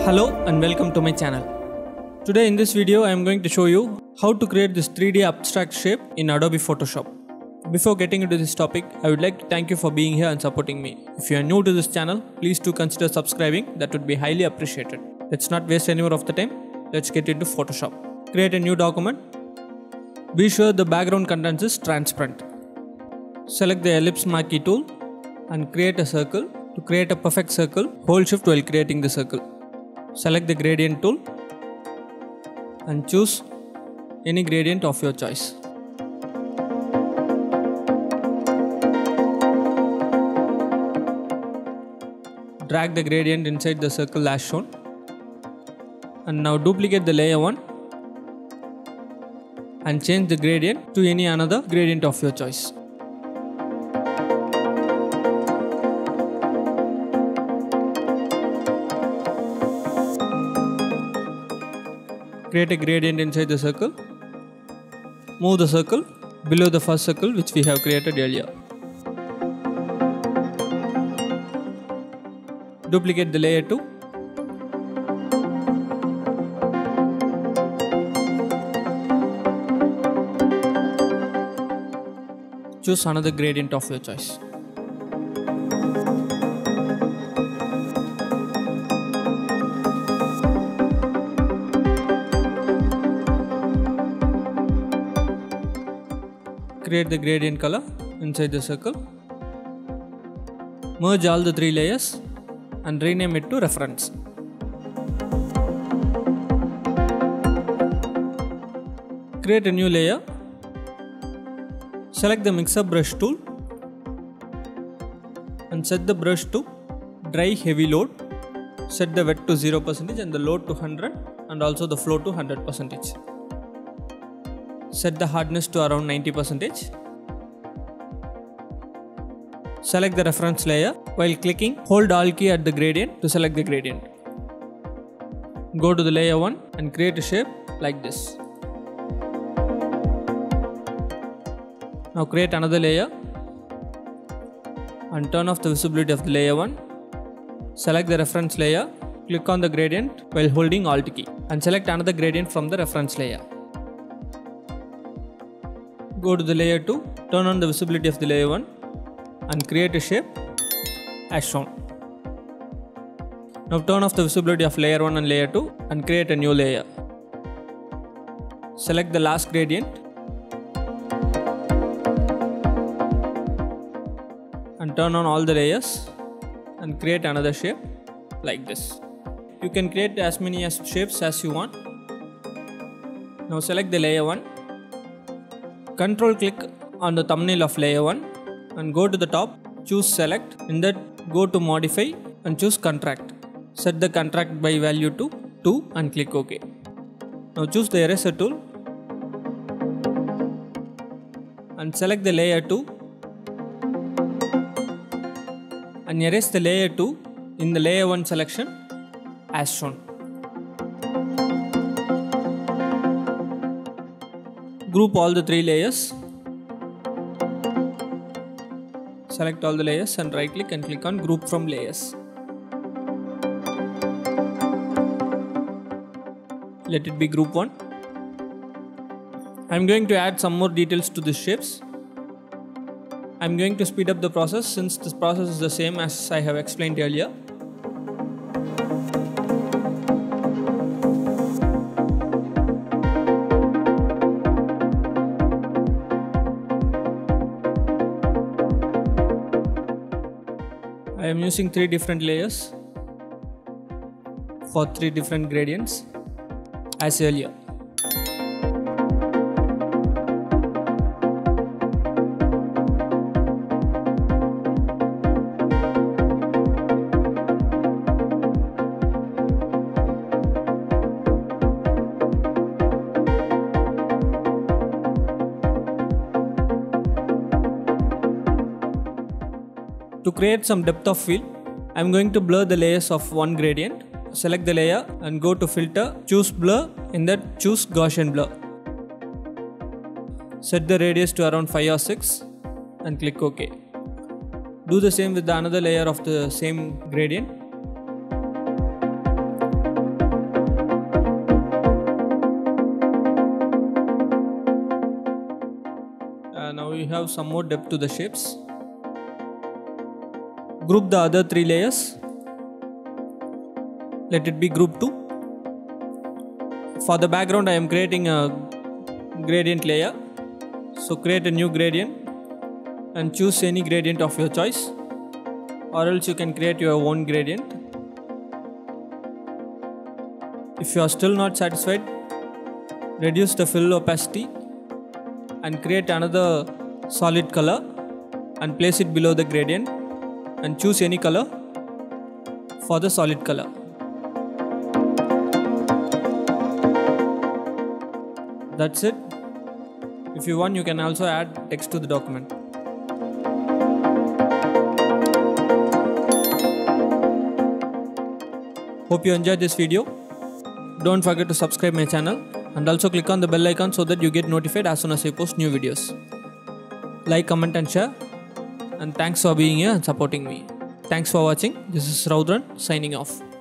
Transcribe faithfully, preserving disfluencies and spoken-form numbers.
Hello and welcome to my channel. Today in this video I am going to show you how to create this three D abstract shape in Adobe Photoshop. Before getting into this topic, I would like to thank you for being here and supporting me. If you are new to this channel, please do consider subscribing, that would be highly appreciated. Let's not waste any more of the time, let's get into Photoshop. Create a new document. Be sure the background content is transparent. Select the ellipse marquee tool and create a circle. To create a perfect circle, hold shift while creating the circle. Select the gradient tool and choose any gradient of your choice. Drag the gradient inside the circle as shown. And now duplicate the layer one and change the gradient to any another gradient of your choice. Create a gradient inside the circle. Move the circle below the first circle which we have created earlier. Duplicate the layer two. Choose another gradient of your choice. Create the gradient color inside the circle. Merge all the three layers and rename it to reference. Create a new layer. Select the mixer brush tool and set the brush to dry heavy load. Set the wet to zero percent and the load to one hundred and also the flow to one hundred percent. Set the hardness to around ninety percent. Select the reference layer. While clicking, hold Alt key at the gradient to select the gradient. Go to the layer one and create a shape like this. Now create another layer and turn off the visibility of the layer one. Select the reference layer. Click on the gradient while holding Alt key and select another gradient from the reference layer. Go to the layer two, turn on the visibility of the layer one and create a shape as shown. Now turn off the visibility of layer one and layer two and create a new layer. Select the last gradient and turn on all the layers and create another shape like this. You can create as many as shapes as you want. Now select the layer one. Control click on the thumbnail of layer one and go to the top, choose select, in that go to modify and choose contract. Set the contract by value to two and click OK. Now choose the eraser tool and select the layer two and erase the layer two in the layer one selection as shown. Group all the three layers. Select all the layers and right click and click on group from layers. Let it be group one. I am going to add some more details to these shapes. I am going to speed up the process since this process is the same as I have explained earlier. I am using three different layers for three different gradients as earlier. To create some depth of field, I am going to blur the layers of one gradient. Select the layer and go to filter, choose blur, in that choose Gaussian blur. Set the radius to around five or six and click OK. Do the same with the another layer of the same gradient. have some more depth to the shapes. Group the other three layers. Let it be group two. For the background I am creating a gradient layer. So create a new gradient and choose any gradient of your choice, or else you can create your own gradient. If you are still not satisfied, reduce the fill opacity and create another solid color and place it below the gradient and choose any color for the solid color. That's it. If you want, you can also add text to the document. Hope you enjoyed this video. Don't forget to subscribe my channel and also click on the bell icon so that you get notified as soon as I post new videos. Like, comment and share, and thanks for being here and supporting me. Thanks for watching. This is Raudran signing off.